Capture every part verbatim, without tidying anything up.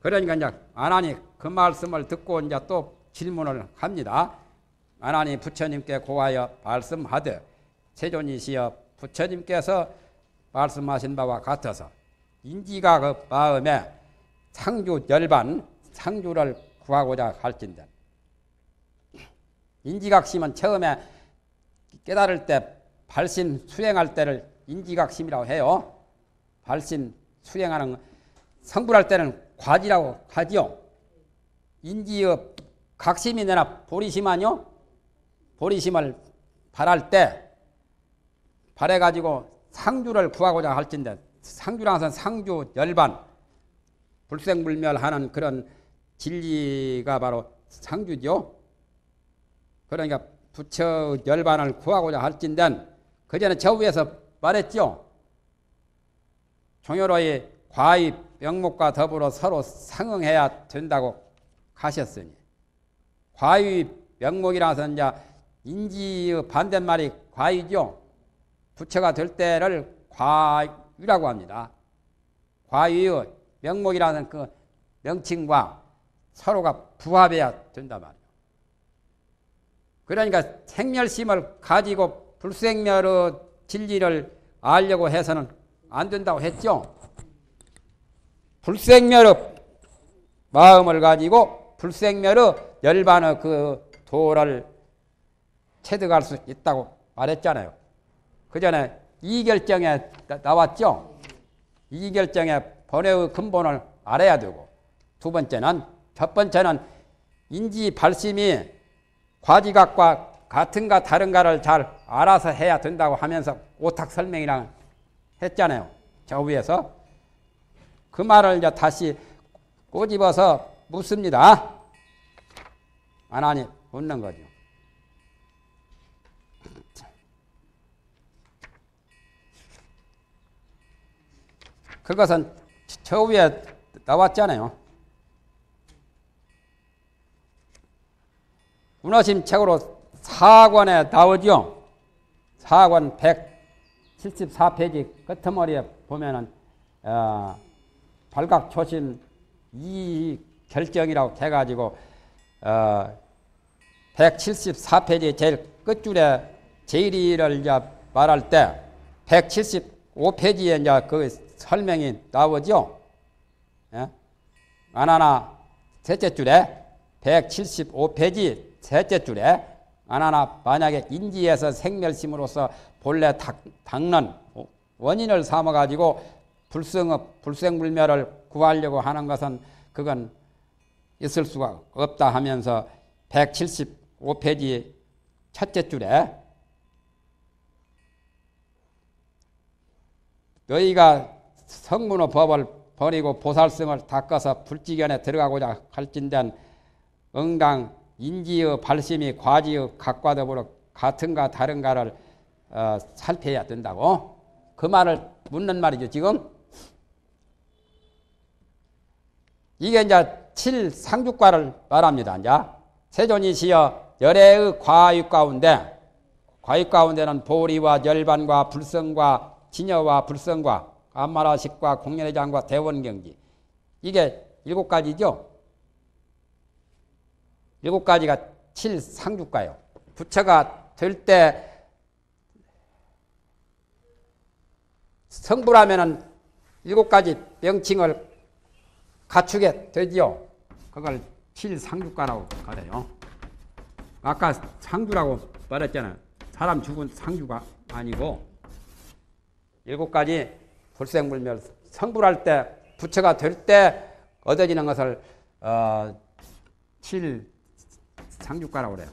그러니까 이제 안하니 그 말씀을 듣고 이제 또 질문을 합니다. 안하니 부처님께 고하여 말씀하되 세존이시여 부처님께서 말씀하신 바와 같아서 인지가 그 마음에 상주 열반 상주를 구하고자 할진대. 인지각심은 처음에 깨달을 때 발심 수행할 때를 인지각심이라고 해요. 발심 수행하는 성불할 때는 과지라고 하지요. 인지의 각심이 내나 보리심하뇨. 보리심을 발할 때 발해가지고 상주를 구하고자 할진대. 상주라는 것은 상주 열반 불생불멸하는 그런 진리가 바로 상주죠. 그러니까 부처 열반을 구하고자 할진대 그 전에 저 위에서 말했죠. 종효로의 과의 명목과 더불어 서로 상응해야 된다고 하셨으니 과의 명목이라서 이제 인지의 반대말이 과의죠. 부처가 될 때를 과의라고 합니다. 과의의 명목이라는 그 명칭과 서로가 부합해야 된단 말이에요. 그러니까 생멸심을 가지고 불생멸의 진리를 알려고 해서는 안 된다고 했죠. 불생멸의 마음을 가지고 불생멸의 열반의 그 도를 체득할 수 있다고 말했잖아요. 그 전에 이결정에 나왔죠. 이결정에 번뇌의 근본을 알아야 되고, 두 번째는, 첫 번째는 인지 발심이 과지각과 같은가 다른가를 잘 알아서 해야 된다고 하면서 오탁 설명이랑 했잖아요. 저 위에서. 그 말을 이제 다시 꼬집어서 묻습니다. 안 하니 묻는 거죠. 그것은 저 위에 나왔잖아요. 운어심 책으로 사 권에 나오죠. 사 권 백칠십사 페이지 끝머리에 보면은 어, 발각초심 이 결정이라고 해가지고 어, 백칠십사 페이지 제일 끝줄에 제일이를 이제 말할 때 백칠십오 페이지에 이제 그 설명이 나오죠. 예? 아나나 셋째 줄에 백칠십오 페이지 셋째 줄에 아나나 만약에 인지에서 생멸심으로서 본래 닦는 원인을 삼아가지고 불생의 불생불멸을 구하려고 하는 것은 그건 있을 수가 없다 하면서 백칠십오 페이지 첫째 줄에 너희가 성문의 법을 버리고 보살성을 닦아서 불지견에 들어가고자 할진된 응당 인지의 발심이 과지의 각과 더불어 같은가 다른가를 어, 살펴야 된다고 그 말을 묻는 말이죠. 지금 이게 이제 칠상주과를 말합니다. 이제 세존이시여 열애의 과육 가운데 과육 가운데는 보리와 열반과 불성과 진여와 불성과 암마라식과 공연회장과 대원경지 이게 일곱 가지죠. 일곱 가지가 칠상주과예요. 부처가 될 때 성불하면은 일곱 가지 명칭을 갖추게 되지요. 그걸 칠상주과라고 그래요. 아까 상주라고 말했잖아요. 사람 죽은 상주가 아니고 일곱 가지 불생불멸 성불할 때 부처가 될 때 얻어지는 것을 어, 칠상주과라고 그래요.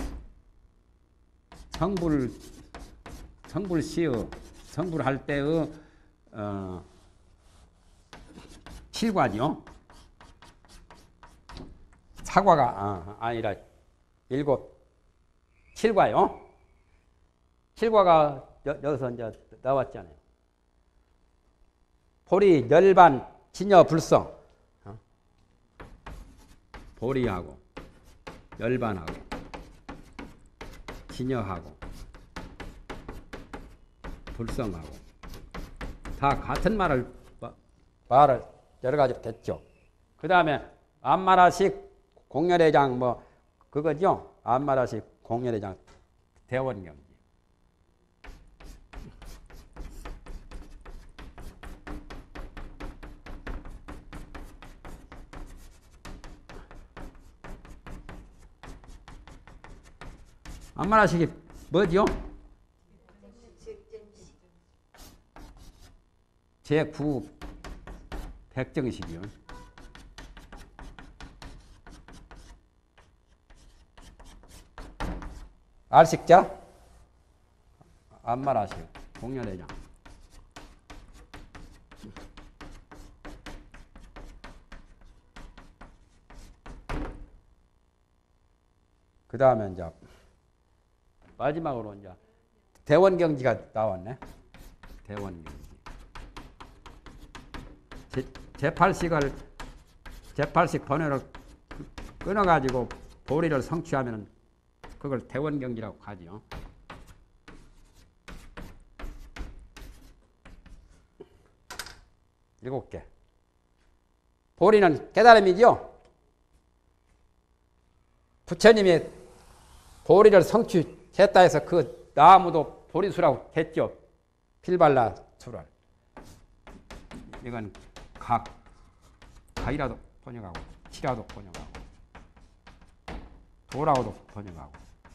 성불 성불시의 성불할 때의 어, 칠과죠. 사과가 아, 아니라 일곱 칠과요. 칠과가 여, 여기서 이제 나왔잖아요. 보리, 열반, 진여, 불성. 어? 보리하고 열반하고 진여하고 불성하고 다 같은 말을 말을 여러 가지로 됐죠. 그 다음에 안마라식 공렬회장 뭐 그거죠. 안마라식 공렬회장 대원경지. 안마라식이 뭐죠? 제구 백정식이요. 알식자 안마라식 공연회장. 그 다음에 이제 마지막으로 이제 대원경지가 나왔네. 대원경지. 제팔식을 제팔식 번호를 끊어가지고 보리를 성취하면은 그걸 대원경지라고 하죠. 일곱 개. 보리는 깨달음이죠. 부처님이 보리를 성취했다 해서 그 나무도 보리수라고 했죠. 필발라수를. 이건 각, 가이라도 번역하고, 치라도 번역하고, 도라고도 번역하고.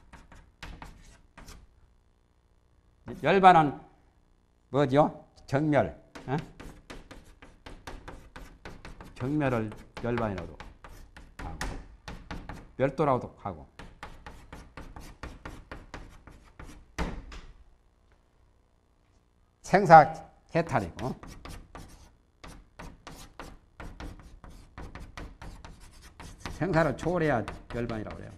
열반은 뭐죠? 정멸. 에? 정멸을 열반이라도 하고, 멸도라고도 하고. 생사 해탈이고. 생사를 초월해야 열반이라고 그래요.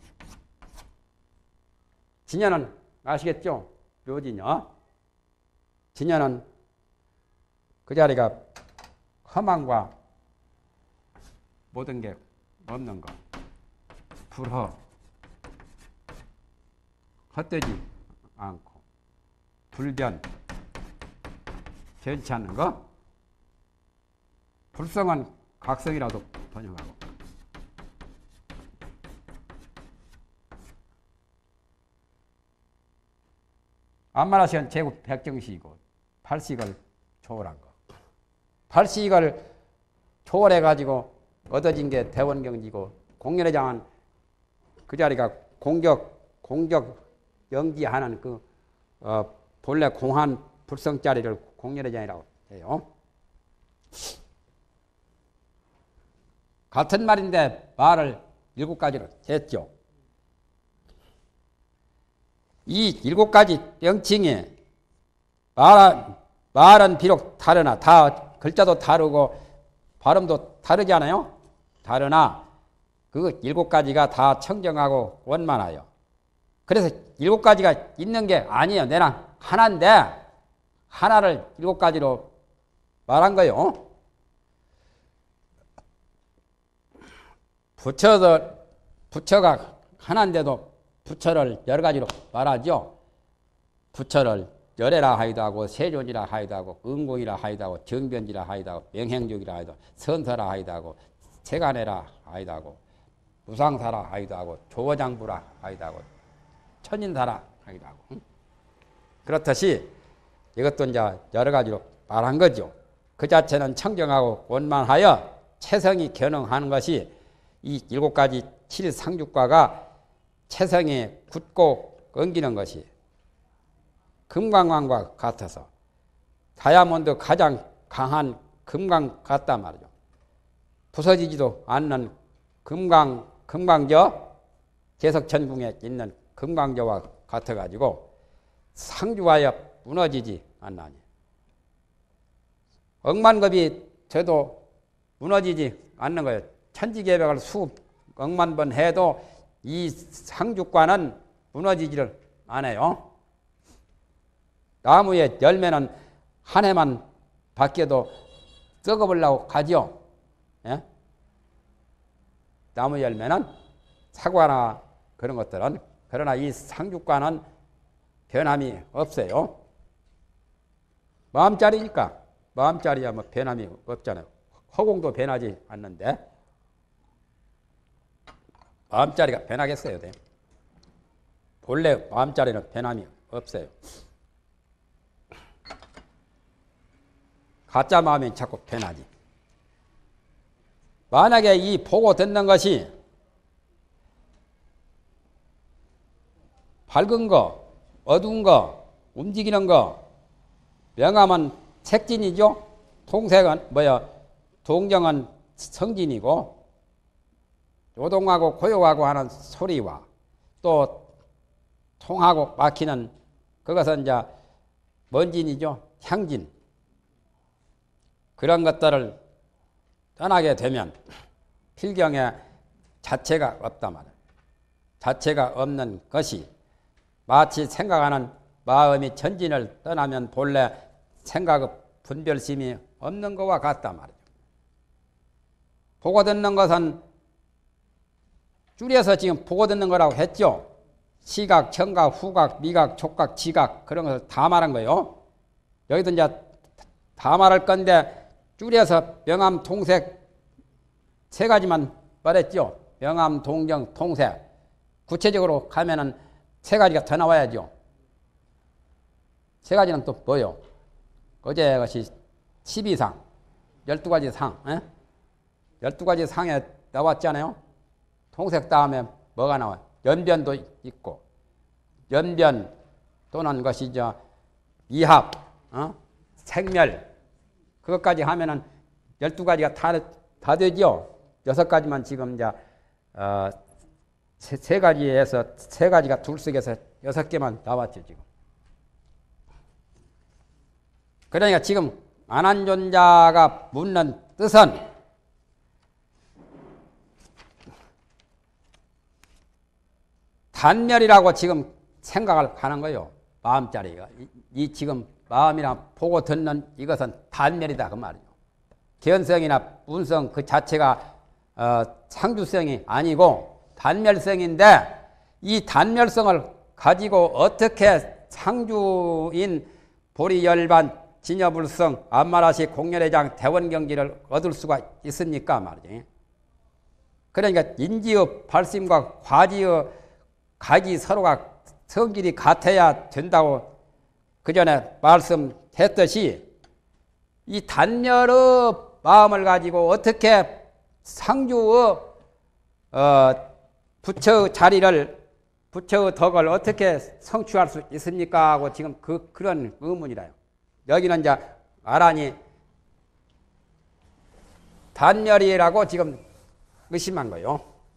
진여는 아시겠죠? 묘진여. 진여는 그 자리가 험함과 모든 게 없는 거. 불허. 헛되지 않고. 불변. 변치 않는 거. 불성은 각성이라도 번역하고. 안마라식은 제국 백정식이고 팔식을 초월한 거. 팔식을 초월해가지고 얻어진 게 대원경지고 공연회장은 그 자리가 공격, 공격 연기하는 그, 어, 본래 공한 불성자리를 공연회장이라고 해요. 같은 말인데 말을 일곱 가지로 했죠. 이 일곱 가지 명칭이 말은, 말은 비록 다르나 다 글자도 다르고 발음도 다르지 않아요? 다르나 그 일곱 가지가 다 청정하고 원만하여. 그래서 일곱 가지가 있는 게 아니에요. 내랑 하나인데 하나를 일곱 가지로 말한 거예요. 부처도 부처가 하나인데도 부처를 여러 가지로 말하죠. 부처를 열애라 하기도 하고 세존이라 하기도 하고 은공이라 하기도 하고 정변지라 하기도 하고 명행족이라 하기도 하고 선서라 하기도 하고 세간애라 하기도 하고 무상사라 하기도 하고 조어장부라 하기도 하고 천인사라 하기도 하고. 그렇듯이 이것도 이제 여러 가지로 말한 거죠. 그 자체는 청정하고 원만하여 체성이 견응하는 것이 이 일곱 가지 칠상육과가 체성이 굳고 엉기는 것이 금강왕과 같아서 다이아몬드 가장 강한 금강 같단 말이죠. 부서지지도 않는 금강, 금강저, 개석천궁에 있는 금강저와 같아가지고 상주하여 무너지지 않나니. 억만급이 돼도 무너지지 않는 거예요. 천지개벽을 수 억만 번 해도 이 상주과는 무너지지를 않아요. 나무의 열매는 한 해만 바뀌어도 썩어버리려고 가죠. 예? 나무 열매는 사과나 그런 것들은. 그러나 이 상주과는 변함이 없어요. 마음자리니까. 마음자리야 뭐 변함이 없잖아요. 허공도 변하지 않는데 마음자리가 변하겠어요? 네? 본래 마음자리는 변함이 없어요. 가짜 마음이 자꾸 변하지. 만약에 이 보고 듣는 것이 밝은 거, 어두운 거, 움직이는 거, 명암은 색진이죠. 통색은 뭐야? 동정은 성진이고, 요동하고 고요하고 하는 소리와 또 통하고 막히는 그것은 이제 먼진이죠. 향진. 그런 것들을 떠나게 되면 필경에 자체가 없단 말이에요. 자체가 없는 것이 마치 생각하는 마음이 전진을 떠나면 본래 생각의 분별심이 없는 것과 같단 말이에요. 보고 듣는 것은 줄여서 지금 보고 듣는 거라고 했죠. 시각, 청각, 후각, 미각, 촉각, 지각 그런 것을 다 말한 거예요. 여기도 이제 다 말할 건데 줄여서 명암, 통색 세 가지만 말했죠. 명암, 동정, 통색. 구체적으로 가면은 세 가지가 더 나와야죠. 세 가지는 또 뭐요? 어제 것이 십이 상, 열두 가지 상, 에? 열두 가지 상에 나왔잖아요. 통색 다음에 뭐가 나와요? 연변도 있고, 연변 또는 것이죠. 미합, 어? 생멸, 그것까지 하면은 열두 가지가 다, 다 되죠. 여섯 가지만 지금 이제, 어, 세, 세 가지에서, 세 가지가 둘씩에서 여섯 개만 나왔죠, 지금. 그러니까 지금 안한존자가 묻는 뜻은 단멸이라고 지금 생각을 하는 거예요. 마음자리가. 이, 이 지금 마음이나 보고 듣는 이것은 단멸이다 그 말이에요. 견성이나 운성 그 자체가 어, 상주성이 아니고 단멸성인데 이 단멸성을 가지고 어떻게 상주인 보리열반 진여불성 암마라시 공열회장 대원경지를 얻을 수가 있습니까 말이지. 그러니까 인지의 발심과 과지의 각이 서로가 성질이 같아야 된다고 그 전에 말씀했듯이 이 단멸의 마음을 가지고 어떻게 상주의 어, 부처의 자리를 부처의 덕을 어떻게 성취할 수 있습니까 하고 지금 그, 그런 의문이라요. 여기는 이제 아란이 단멸이라고 지금 의심한 거예요.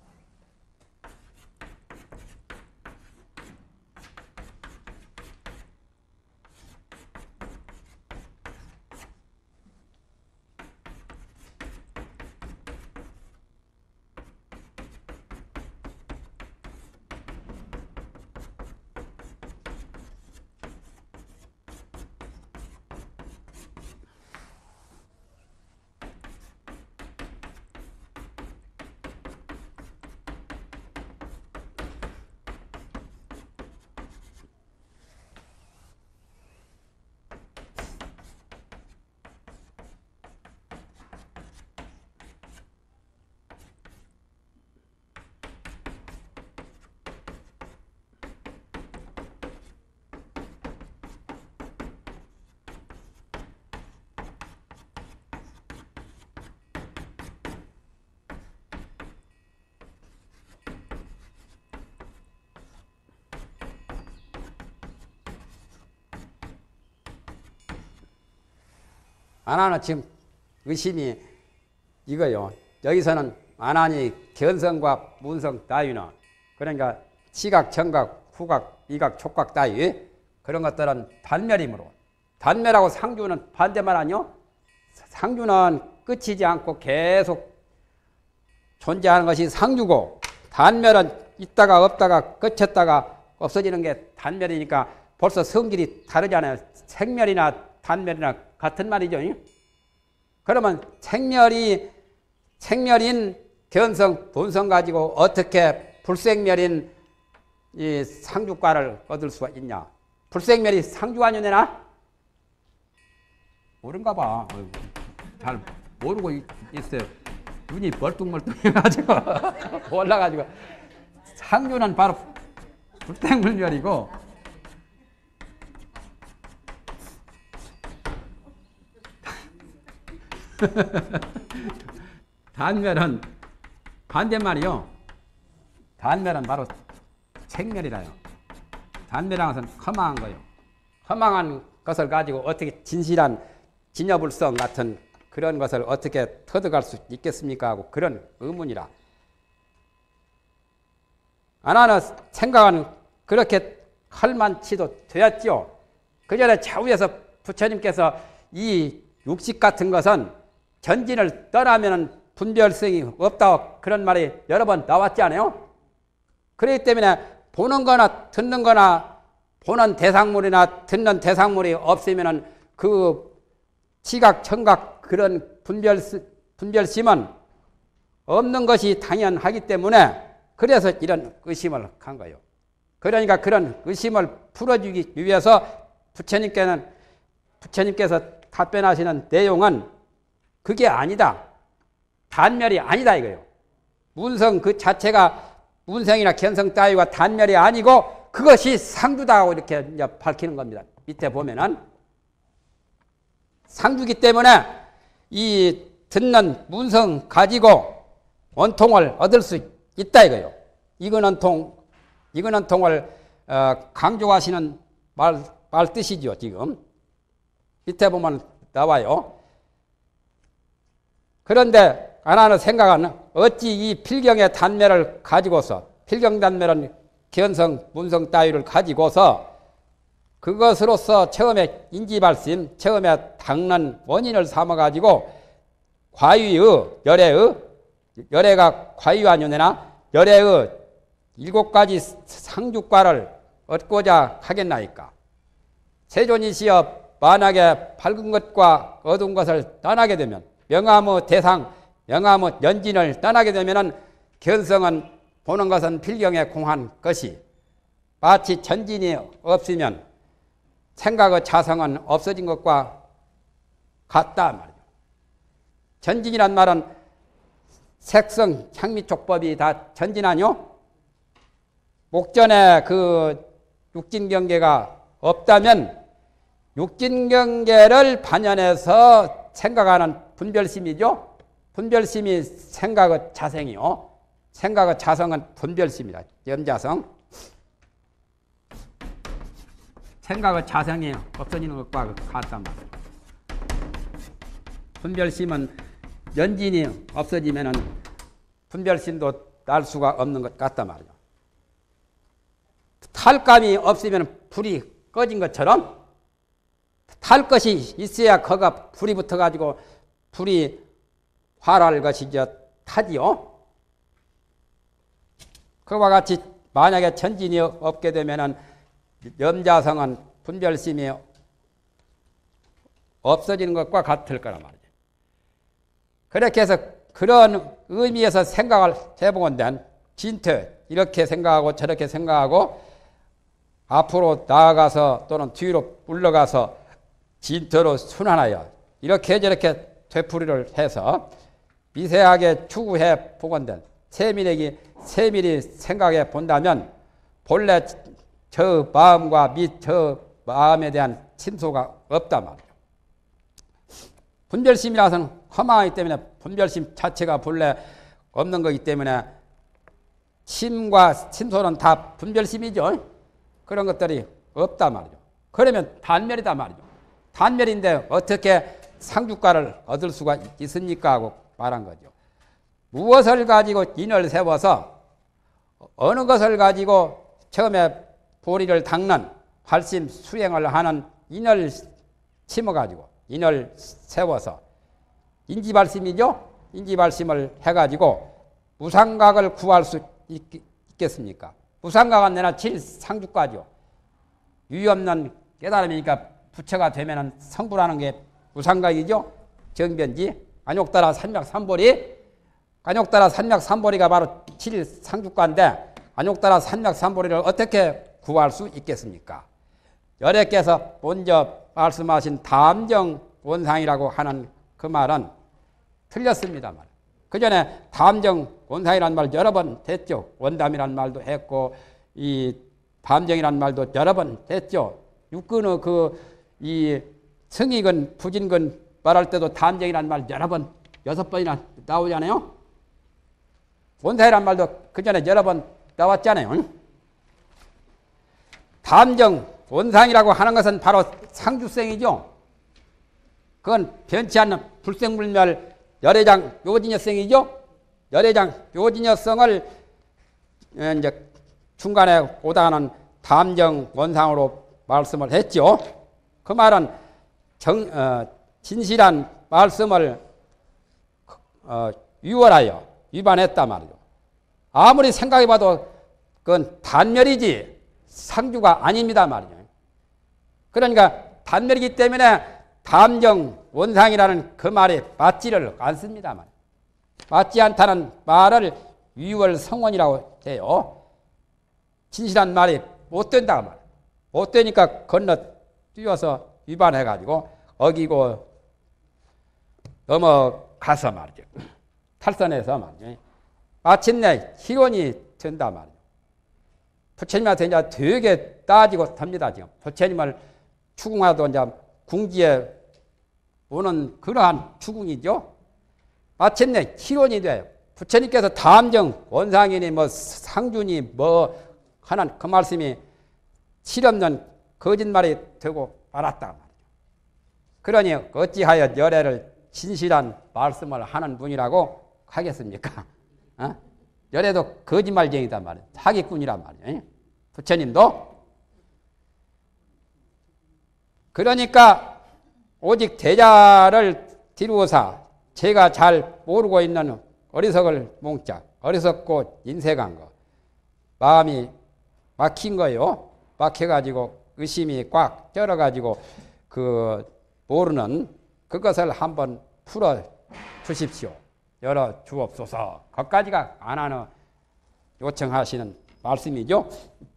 안하는 지금 의심이 이거요. 여기서는 안하니 견성과 문성 따위는 그러니까 시각, 청각, 후각, 미각, 촉각 따위 그런 것들은 단멸이므로 단멸하고 상주는 반대말 아니요? 상주는 끝이지 않고 계속 존재하는 것이 상주고 단멸은 있다가 없다가 끝쳤다가 없어지는 게 단멸이니까 벌써 성질이 다르잖아요. 생멸이나 단멸이나 같은 말이죠. 그러면 생멸이 생멸인 견성, 본성 가지고 어떻게 불생멸인 이 상주과를 얻을 수가 있냐? 불생멸이 상주가 아니냐? 모른가 봐. 잘 모르고 있어요. 눈이 멀뚱멀뚱해가지고 몰라가지고 상주는 바로 불택물멸이고 단멸은 반대말이요. 단멸은 바로 생멸이라요. 단멸이라는 것은 허망한 거요. 허망한 것을 가지고 어떻게 진실한 진여불성 같은 그런 것을 어떻게 터득할 수 있겠습니까? 하고 그런 의문이라. 아나는 생각은 그렇게 할만치도 되었지요. 그 전에 좌우에서 부처님께서 이 육식 같은 것은 전진을 떠나면 분별성이 없다고 그런 말이 여러 번 나왔지 않아요? 그렇기 때문에 보는 거나 듣는 거나 보는 대상물이나 듣는 대상물이 없으면 그 시각, 청각 그런 분별, 분별심은 없는 것이 당연하기 때문에 그래서 이런 의심을 한 거예요. 그러니까 그런 의심을 풀어주기 위해서 부처님께는, 부처님께서 답변하시는 내용은 그게 아니다. 단멸이 아니다 이거예요. 문성 그 자체가 문성이나 견성 따위가 단멸이 아니고 그것이 상주다고 이렇게 이제 밝히는 겁니다. 밑에 보면은 상주기 때문에 이 듣는 문성 가지고 원통을 얻을 수 있다 이거예요. 이거는 통, 이거는 통을 어, 강조하시는 말, 말 뜻이죠. 지금 밑에 보면 나와요. 그런데 하나는 생각하는 어찌 이 필경의 단멸을 가지고서 필경 단멸은 견성, 문성 따위를 가지고서 그것으로서 처음에 인지발심, 처음에 닦는 원인을 삼아가지고 과유의, 열애의, 열애가 과유아니오나 열애의 일곱 가지 상주과를 얻고자 하겠나이까. 세존이시여 만약에 밝은 것과 어두운 것을 떠나게 되면 명암의 대상, 명암의 연진을 떠나게 되면 견성은 보는 것은 필경에 공한 것이 마치 전진이 없으면 생각의 자성은 없어진 것과 같다 말이죠. 전진이란 말은 색성, 향미촉법이 다 전진 아니요? 목전에 그 육진경계가 없다면 육진경계를 반연해서 생각하는 분별심이죠. 분별심이 생각의 자성이요. 생각의 자성은 분별심이다. 염자성. 생각의 자성이 없어지는 것과 같단 말이에요. 분별심은 연진이 없어지면 분별심도 날 수가 없는 것 같단 말이에요. 탈감이 없으면 불이 꺼진 것처럼 탈 것이 있어야 거가 불이 붙어가지고 불이 활할 것이 저 타지요. 그와 같이 만약에 전진이 없게 되면은 염자성은 분별심이 없어지는 것과 같을 거란 말이죠. 그렇게 해서 그런 의미에서 생각을 해보건대 진퇴 이렇게 생각하고 저렇게 생각하고 앞으로 나아가서 또는 뒤로 물러가서 진퇴로 순환하여 이렇게 저렇게 되풀이를 해서 미세하게 추구해 보건대 세밀하게 세밀히 생각해 본다면 본래 저 마음과 및 저 마음에 대한 침소가 없단 말이에요. 분별심이라서는 허망하기 때문에 분별심 자체가 본래 없는 거기 때문에 침과 침소는 다 분별심이죠. 그런 것들이 없단 말이죠. 그러면 단멸이다 말이죠. 단멸인데 어떻게 상주가를 얻을 수가 있습니까? 하고 말한 거죠. 무엇을 가지고 인을 세워서 어느 것을 가지고 처음에 보리를 닦는 발심 수행을 하는 인을 심어가지고 인을 세워서 인지발심이죠. 인지발심을 해가지고 무상각을 구할 수 있, 있겠습니까? 무상각은 내나 칠상주과죠. 유의 없는 깨달음이니까 부처가 되면 성불하는 게 무상각이죠. 정변지 안욕따라 삼맥삼보리 안욕따라 삼맥삼보리가 바로 칠상주과인데 안욕따라 삼맥삼보리를 어떻게 구할 수 있겠습니까? 열애께서 먼저 말씀하신 담정 원상이라고 하는 그 말은 틀렸습니다만 그 전에 담정 원상이란 말 여러 번 했죠. 원담이란 말도 했고 이 밤정이란 말도 여러 번 했죠. 육근의 그이 성익은 부진근 말할 때도 담정이란 말 여러 번 여섯 번이나 나오잖아요. 원상이란 말도 그 전에 여러 번 나왔잖아요. 담정 원상이라고 하는 것은 바로 상주성이죠. 그건 변치 않는 불생불멸 열애장 묘진여성이죠. 열애장 묘진여성을 이제 중간에 오다가는 담정 원상으로 말씀을 했죠. 그 말은 정, 어, 진실한 말씀을 어, 유월하여 위반했단 말이죠. 아무리 생각해봐도 그건 단멸이지 상주가 아닙니다 말이죠. 그러니까 단멸이기 때문에 담정 원상이라는 그 말이 맞지를 않습니다 말이죠. 맞지 않다는 말을 유월성원이라고 해요. 진실한 말이 못 된다 말. 못 되니까 건너뛰어서 위반해가지고 어기고 넘어가서 말이죠. 탈선해서 말이죠. 마침내 희론이 된다 말이죠. 부처님한테 이제 되게 따지고 탑니다 지금. 부처님을 추궁하도 이제 궁지에 오는 그러한 추궁이죠. 마침내 희론이 돼요. 부처님께서 담정 원상이니 뭐 상준이 뭐 하는 그 말씀이 실없는 거짓말이 되고 말았다 말이죠. 그러니 어찌하여 열애를 진실한 말씀을 하는 분이라고 하겠습니까? 어? 열애도 거짓말쟁이단 말이에요. 사기꾼이란 말이에요. 부처님도. 그러니까 오직 대자를 뒤로사 제가 잘 모르고 있는 어리석을 몽자, 어리석고 인색한 거, 마음이 막힌 거요. 막혀가지고 의심이 꽉 쩔어가지고 그 모르는 그것을 한번 풀어 주십시오. 열어 주옵소서. 거기까지가 안 하는 요청하시는 말씀이죠.